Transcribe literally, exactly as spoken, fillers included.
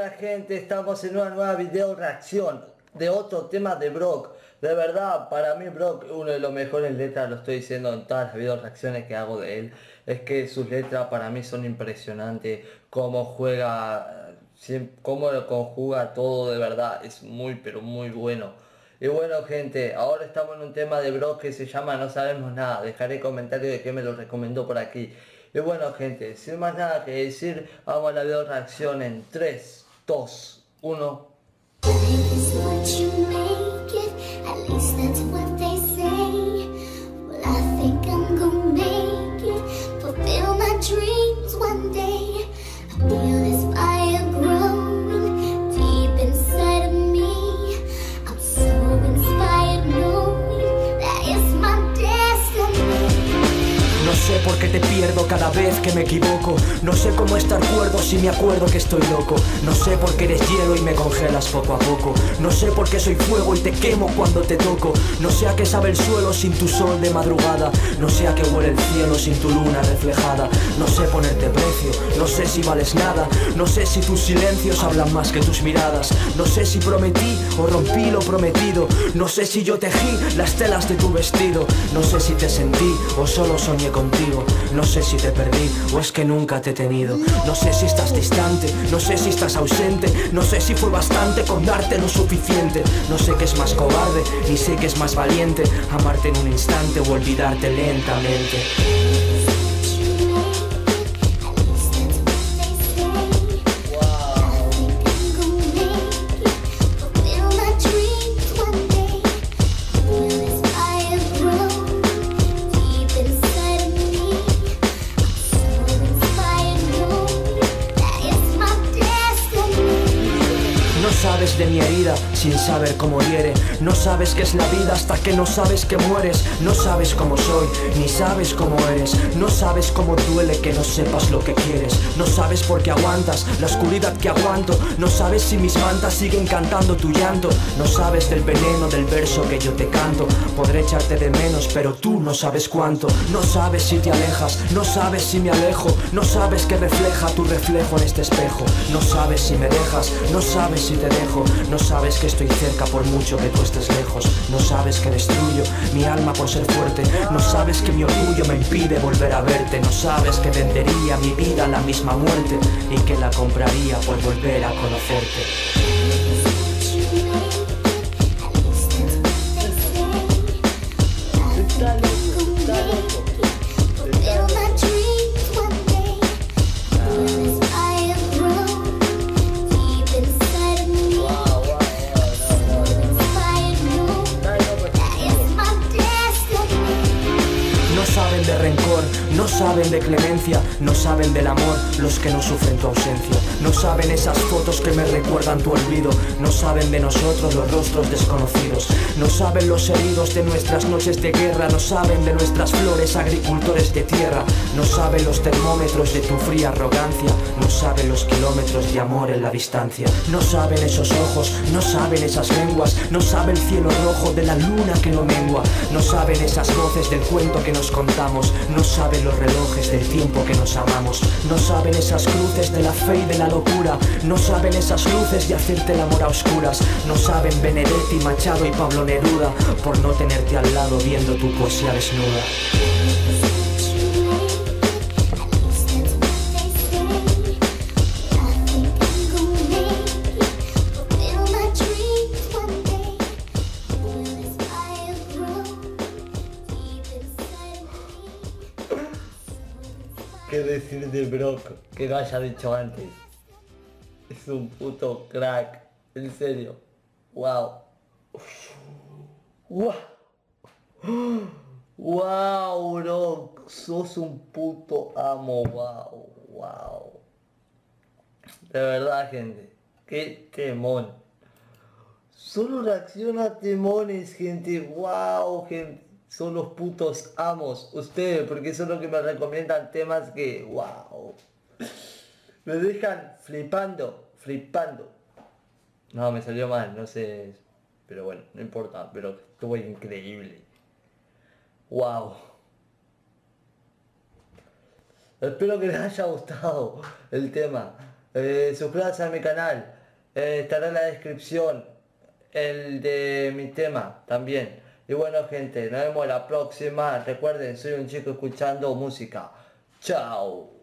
Hola gente, estamos en una nueva video reacción de otro tema de Brock. De verdad, para mí Brock, uno de los mejores letras, lo estoy diciendo en todas las video reacciones que hago de él. Es que sus letras para mí son impresionantes, cómo juega, cómo lo conjuga todo, de verdad, es muy pero muy bueno. Y bueno gente, ahora estamos en un tema de Brock que se llama No Sabemos Nada. Dejaré comentario de que me lo recomendó por aquí. Y bueno gente, sin más nada que decir, vamos a la video reacción en tres, dos, uno. No sé por qué te pierdo cada vez que me equivoco. No sé cómo estar cuerdo si me acuerdo que estoy loco. No sé por qué eres hielo y me congelas poco a poco. No sé por qué soy fuego y te quemo cuando te toco. No sé a qué sabe el suelo sin tu sol de madrugada. No sé a qué huele el cielo sin tu luna reflejada. No sé ponerte precio, no sé si vales nada. No sé si tus silencios hablan más que tus miradas. No sé si prometí o rompí lo prometido. No sé si yo tejí las telas de tu vestido. No sé si te sentí o solo soñé contigo. No sé si te perdí o es que nunca te he tenido. No sé si estás distante, no sé si estás ausente. No sé si fue bastante con darte lo suficiente. No sé qué es más cobarde, ni sé qué es más valiente. Amarte en un instante o olvidarte lentamente. No sabes de mi herida sin saber cómo hiere. No sabes qué es la vida hasta que no sabes que mueres. No sabes cómo soy, ni sabes cómo eres. No sabes cómo duele que no sepas lo que quieres. No sabes por qué aguantas la oscuridad que aguanto. No sabes si mis mantas siguen cantando tu llanto. No sabes del veneno del verso que yo te canto. Podré echarte de menos, pero tú no sabes cuánto. No sabes si te alejas, no sabes si me alejo. No sabes qué refleja tu reflejo en este espejo. No sabes si me dejas, no sabes si te dejo. No sabes que estoy cerca por mucho que tú estés lejos. No sabes que destruyo mi alma por ser fuerte. No sabes que mi orgullo me impide volver a verte. No sabes que vendería mi vida a la misma muerte y que la compraría por volver a conocerte. Está loco, está loco. No saben de rencor, no saben de clemencia. No saben del amor los que no sufren tu ausencia. No saben esas fotos que me recuerdan tu olvido. No saben de nosotros los rostros desconocidos. No saben los heridos de nuestras noches de guerra. No saben de nuestras flores, agricultores de tierra. No saben los termómetros de tu fría arrogancia. No saben los kilómetros de amor en la distancia. No saben esos ojos, no saben esas lenguas. No sabe el cielo rojo de la luna que no mengua. No saben esas voces del cuento que nos contamos. No saben los relojes del tiempo que nos amamos. No saben esas cruces de la fe y de la locura. No saben esas luces de hacerte el amor a oscuras. No saben Benedetti, Machado y Pablo Neruda por no tenerte al lado viendo tu poesía desnuda. ¿Qué decir de Brock que no haya dicho antes? Es un puto crack, en serio. Wow. Wow. Wow, Brock, sos un puto amo. Wow, wow. De verdad, gente, qué temón. Solo reacciona a temones, gente. Wow, gente. Son los putos amos. Ustedes, porque son los que me recomiendan temas que... Wow. Me dejan flipando. Flipando. No, me salió mal, no sé. Pero bueno, no importa. Pero estuvo increíble. Wow. Espero que les haya gustado el tema. Eh, suscríbanse a mi canal. Eh, estará en la descripción el de mi tema también. Y bueno gente, nos vemos la próxima. Recuerden, soy un chico escuchando música. Chao.